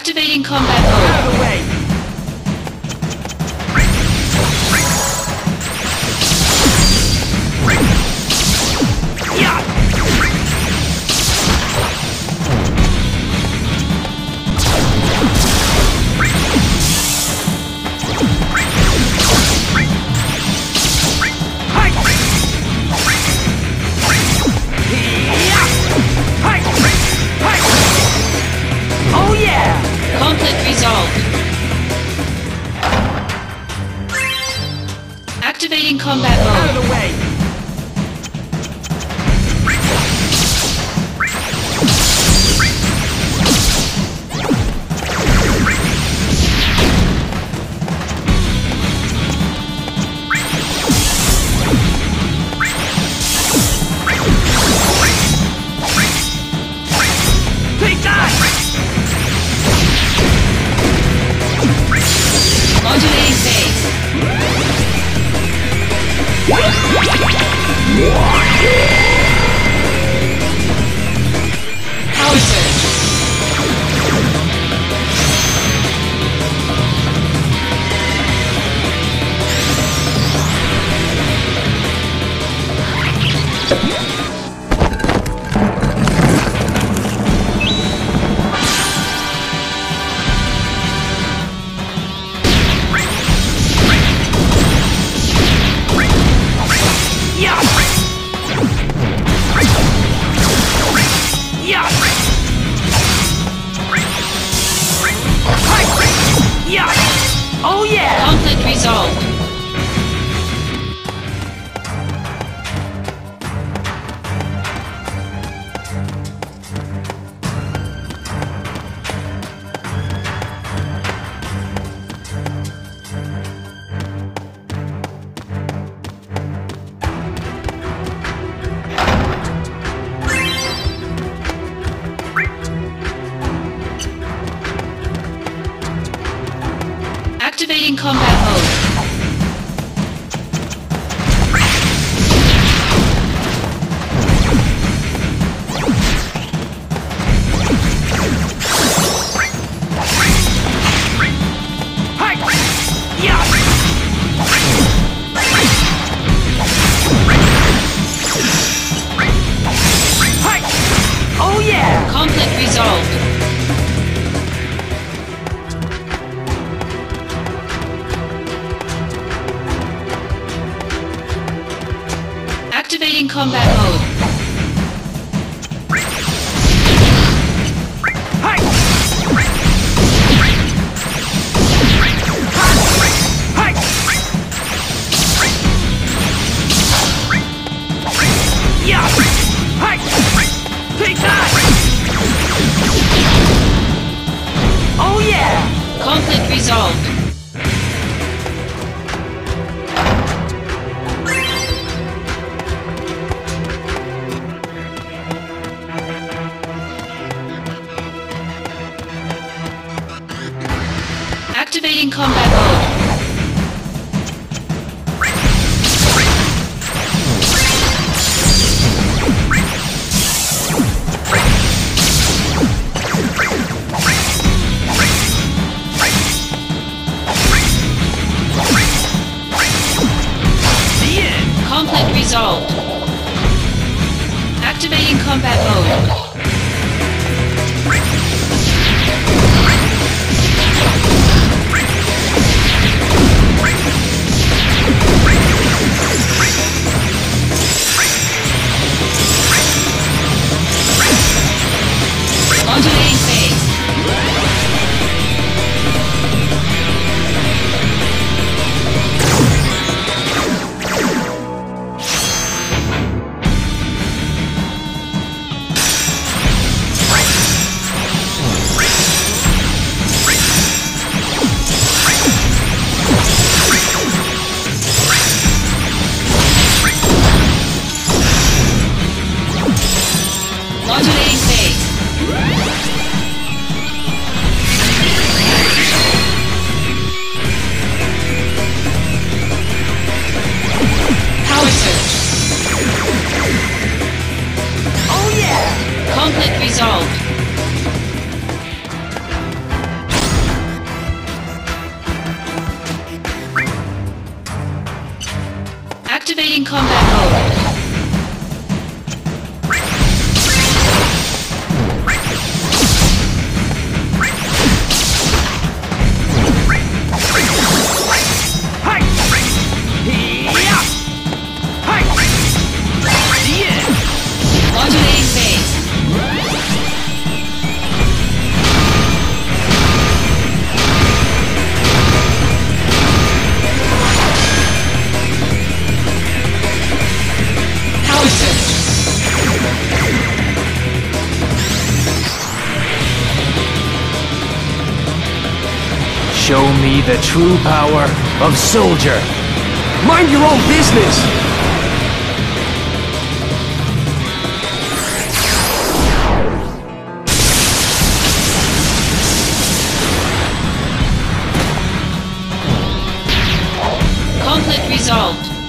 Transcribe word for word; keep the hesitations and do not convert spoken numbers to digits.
Activating combat mode. Out of the way! Oh yeah! Conflict resolved. Activating combat mode. Out of the way! Modulating phase. Power surge. Oh yeah! Conflict resolved. Activating combat mode. Oh yeah! Conflict resolved. Activating combat mode. Oh yeah! Conflict resolved. Activating combat mode. The end. Conflict resolved. Activating combat mode. Activating combat mode. Modulating phase. Power surge. Show me the true power of soldier. Mind your own business. Conflict resolved.